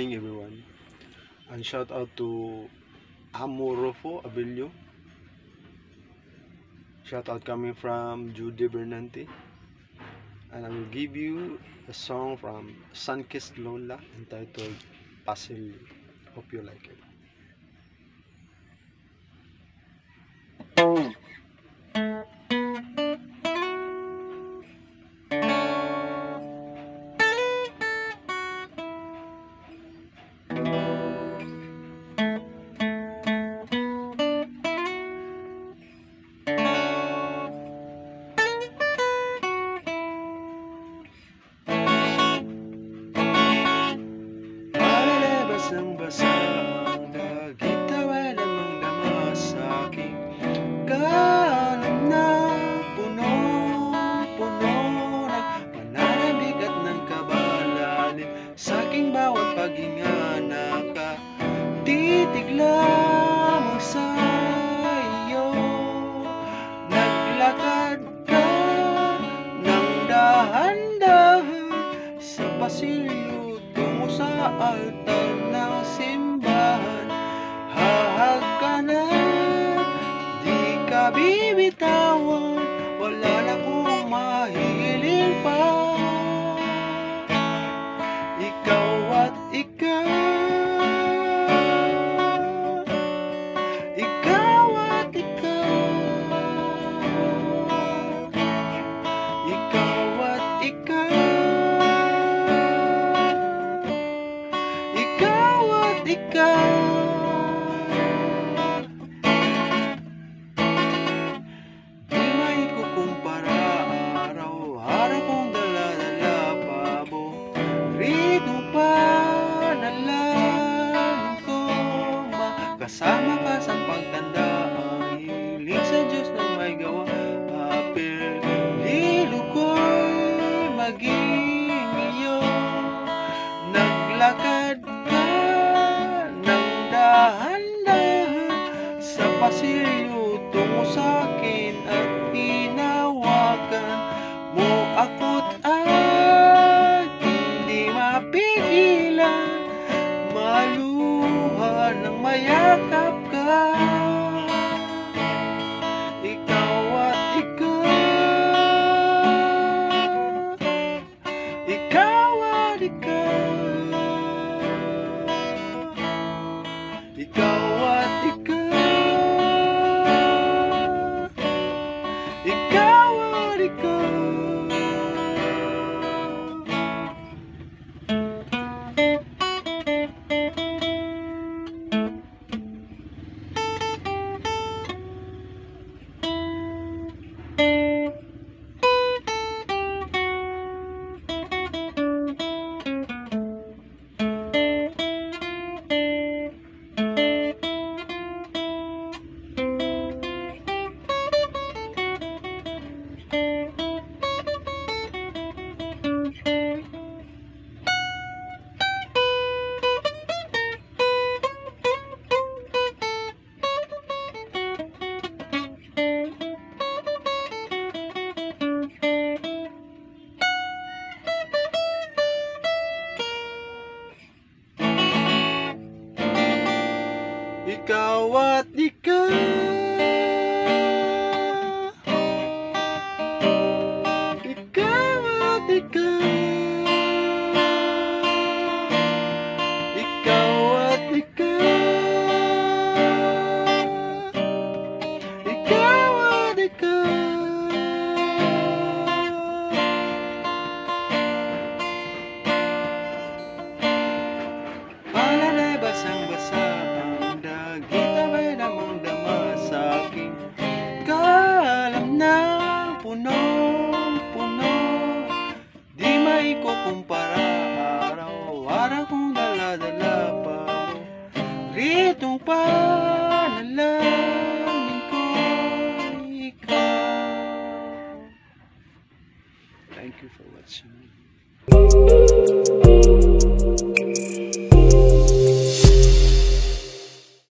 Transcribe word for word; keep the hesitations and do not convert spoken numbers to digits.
morning everyone, and shout out to Amorofo Abilio. Shout out coming from Judy Bernante, and I will give you a song from Sunkissed Lola entitled Pasil. Hope you like it. Basang-basa ang dagit, tawa namang dama sa aking kalam na punong-puno ng pananabik at ng kabalalim. Sa aking bawat paghinga nakatitig lamang sa iyo. Naglakad ka ng dahan-dahan sa pasilyo tungo sa altar ng simbahan. Hahag ka na, di ka bibitawan, wala na kong mahiling pa. Ikaw at ikaw, ikaw at ikaw, ikaw at ikaw, ikaw at ikaw. Di maikukumpara, araw-araw kong dala-dala paborito pa na lang ko. Makasama ka sa pagtanda, ang hiling sa Diyos na may gawa. Apelyido ko'y maging iyo. Naglakad ka ng dahan-dahan sa pasilyo tungo sa akin at tinawagan mo ako't at hindi mapigilan, maluha ng mayakap ka. Ikaw at ikaw, ikaw at ikaw, ikaw at ikaw, ikaw at ikaw. Ikaw at ikaw, ikaw at ikaw, ikaw at ikaw, ikaw at ikaw. Palalay basang-basa ang dagit, abay namang dama sa aking kalam na punong-puno. Di maikukumpara, araw-araw kong dala-dala paboritong panalangin ko, ikaw. Thank you for watching.